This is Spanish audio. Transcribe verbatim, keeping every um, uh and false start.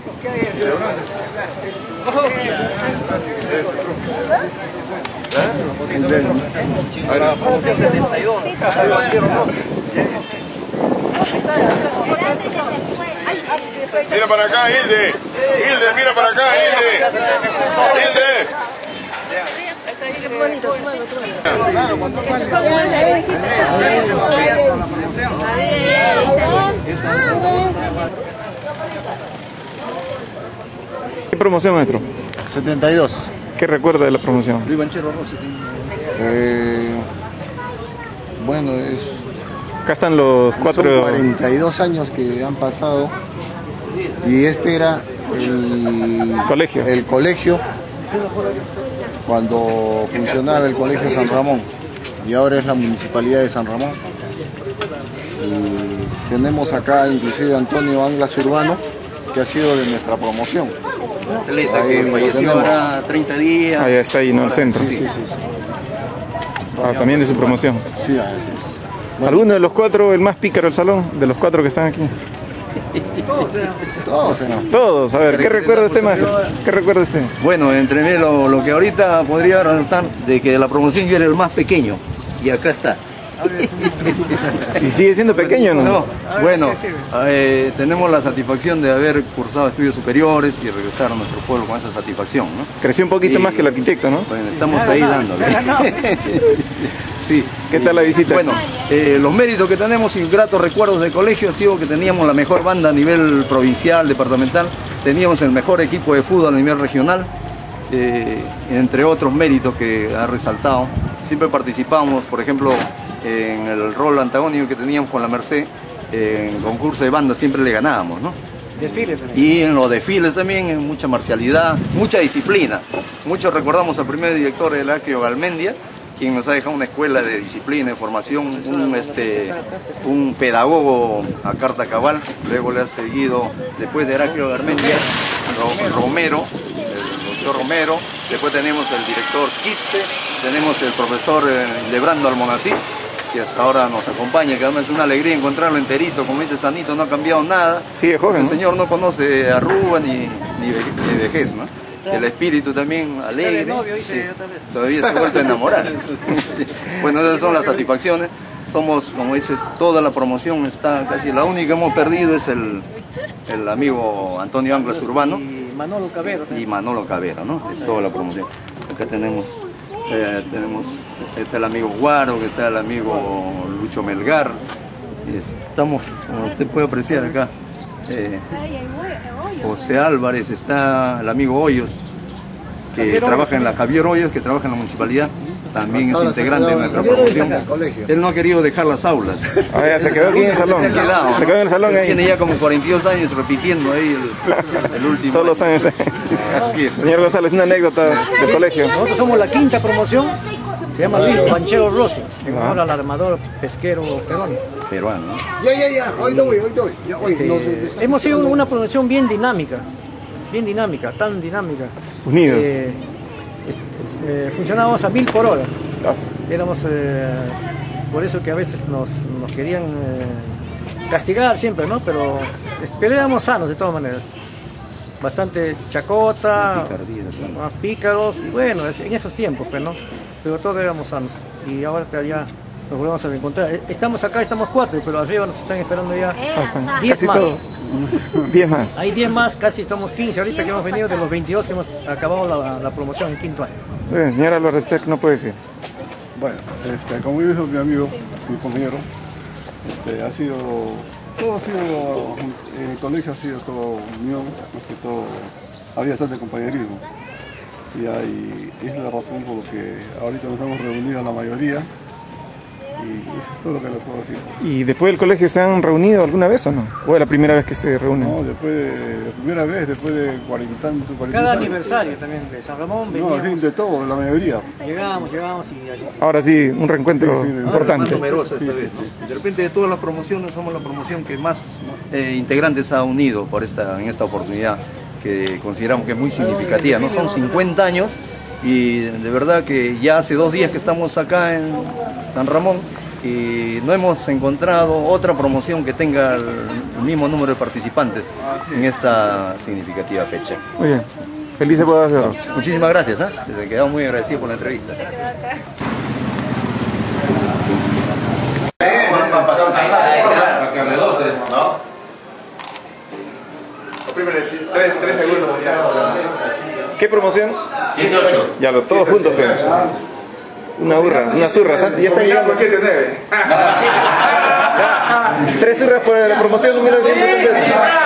setenta y dos. Mira para acá, Hilde. Hilde, mira para acá, Hilde. Hilde. ¿Qué promoción, maestro? setenta y dos. ¿Qué recuerda de la promoción? Eh, bueno, es... Acá están los cuatro... Son cuarenta y dos años que han pasado y este era el colegio. El colegio cuando funcionaba el colegio San Ramón y ahora es la municipalidad de San Ramón. Y tenemos acá inclusive a Antonio Anglas Urbano, que ha sido de nuestra promoción. Atleta que falleció ahora treinta días. Ahí está, ahí, ¿no? El centro. Sí, sí, sí. sí. Ah, también de su promoción. Sí, así es. Bueno. ¿Alguno de los cuatro, el más pícaro del salón, de los cuatro que están aquí? Todos eran. Todos eran. Todos, a ver, ¿qué recuerda usted, maestro? ¿Qué recuerda usted? Bueno, entre mí lo, lo que ahorita podría resultar de que de la promoción yo era el más pequeño y acá está. ¿Y sigue siendo pequeño, no? No, bueno, eh, tenemos la satisfacción de haber cursado estudios superiores y regresar a nuestro pueblo con esa satisfacción, ¿no? Creció un poquito y, más que el arquitecto, ¿no? Bueno, estamos ahí dándole. Sí. ¿Qué tal la visita? Bueno, eh, los méritos que tenemos y gratos recuerdos del colegio ha sido que teníamos la mejor banda a nivel provincial, departamental, teníamos el mejor equipo de fútbol a nivel regional, eh, entre otros méritos que ha resaltado. Siempre participamos, por ejemplo, en el rol antagónico que teníamos con la Merced, en concurso de banda siempre le ganábamos, ¿no? Desfiles también. Y en los desfiles también, mucha marcialidad, mucha disciplina. Muchos recordamos al primer director del Acrio Galmendia, quien nos ha dejado una escuela de disciplina, de formación, un, este, un pedagogo a carta cabal. Luego le ha seguido, después de Heraclio Garmendia, Romero, el doctor Romero. Después tenemos el director Quispe, tenemos el profesor Lebrando Almonací, que hasta ahora nos acompaña, que además es una alegría encontrarlo enterito, como dice Sanito, no ha cambiado nada. Sigue joven, Ese ¿no? señor no conoce arruga ni, ni, ve, ni vejez, ¿no? El espíritu también alegre, novio, dice, sí, otra vez. todavía se ha vuelto a enamorar. Bueno, esas son las satisfacciones. Somos, como dice, toda la promoción está casi, la única que hemos perdido es el, el amigo Antonio Anglas Urbano Y Manolo Cabero. y Manolo Cabero, ¿no? De toda la promoción. Acá tenemos, eh, tenemos, está el amigo Guaro, que está el amigo Lucho Melgar. Y estamos, como usted puede apreciar acá, eh, José Álvarez, está el amigo Hoyos, que Javier trabaja en la Hoyos. Javier Hoyos, que trabaja en la municipalidad, también Hasta es ahora se integrante de quedó- nuestra Javier Hoyos promoción. está en el colegio. Él no ha querido dejar las aulas. Ah, ya se quedó aquí en el salón. Se ha quedado, Se ¿no? quedó en el salón Él ahí. Tiene ya como cuarenta y dos años repitiendo ahí el, el último. Todos los años. Así es. Señor González, una anécdota del colegio. Nosotros somos la quinta promoción. Se llama Luis Panchero Rossi, en honor al armador pesquero peruano. Peruano, ¿no? Ya, ya, ya, hoy no voy, hoy no voy. Ya, hoy, no sé, Este, hemos sido una promoción bien dinámica, bien dinámica, tan dinámica. Unidos. Eh, este, eh, funcionábamos a mil por hora. Las- Éramos, eh, por eso que a veces nos, nos querían eh, castigar siempre, ¿no? Pero, pero éramos sanos de todas maneras. Bastante chacota, Picardía, sí. más pícaros, y bueno, es- en esos tiempos, pues, ¿no? Pero todos éramos sanos. Y ahora ya nos volvemos a reencontrar. Eh, Estamos acá, estamos cuatro, pero arriba nos están esperando ya Ahí están. diez Casi más. todos. Diez más. Hay diez más, casi estamos quince ahorita que hemos venido de los veintidós que hemos acabado la, la promoción en quinto año. Muy bien, señora Álvarez, ¿usted no puede decir? Bueno, este, como dijo mi amigo, mi compañero, este, ha sido, todo ha sido, en el colegio ha sido todo unión, más que todo, había bastante compañerismo. Y hay, esa es la razón por la que ahorita nos hemos reunido la mayoría, y eso es todo lo que le puedo decir. ¿Y después del colegio se han reunido alguna vez o no? ¿O es la primera vez que se reúnen? No, después de, la primera vez, después de cuarenta, cuarenta Cada años. aniversario también de San Ramón No, veníamos, sí, de todo, de la mayoría. llegábamos, llegábamos y así. Ahora sí, un reencuentro Sí, sí, Más importante. numerosa esta vez, ¿no? De repente de todas las promociones somos la promoción que más eh, integrantes ha unido por esta, en esta oportunidad, que consideramos que es muy significativa, ¿no? Son cincuenta años y de verdad que ya hace dos días que estamos acá en San Ramón y no hemos encontrado otra promoción que tenga el mismo número de participantes en esta significativa fecha. Muy bien, felices bodas de oro. Muchísimas gracias, ¿eh? Les quedamos muy agradecidos por la entrevista. Tres segundos ya. ¿Qué promoción? siete ocho. Ya lo todos juntos, pero. Una burra, una zurra, Santi, ya está llegando. siete nueve. Tres zurras por la promoción número ciento setenta y tres.